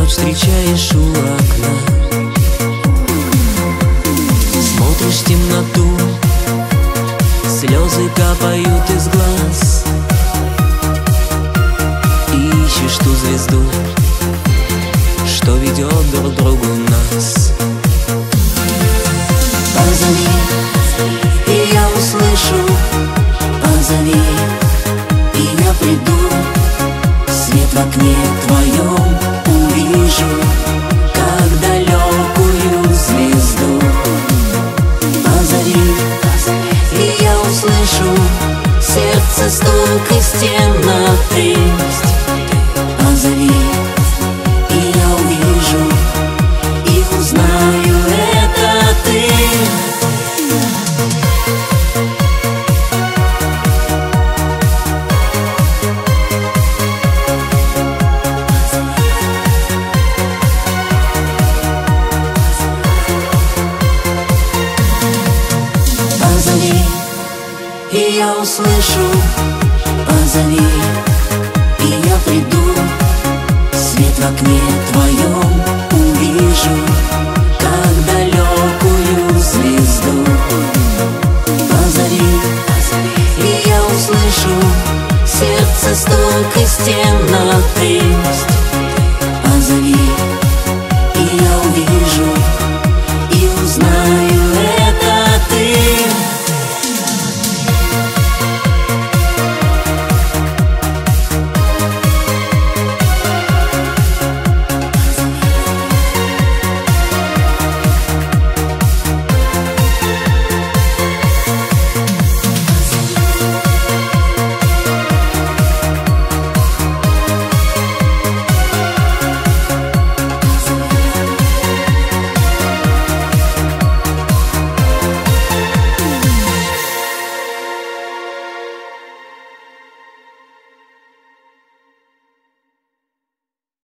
встречаешь у окна. Смотришь в темноту, слезы капают из глаз. Ищешь ту звезду, что ведет друг к другу нас. Позови, и я услышу. Позови, и я приду. Свет в окне твоем увижу, как далекую звезду. Позови, и я услышу сердце стук и стен напрясть. Позови, и я увижу и узнаю, это ты. Позови, и я услышу. Позови, и я приду. Свет в окне твоем увижу, как далекую звезду. Позови, и я услышу сердце стук и стен напрясть.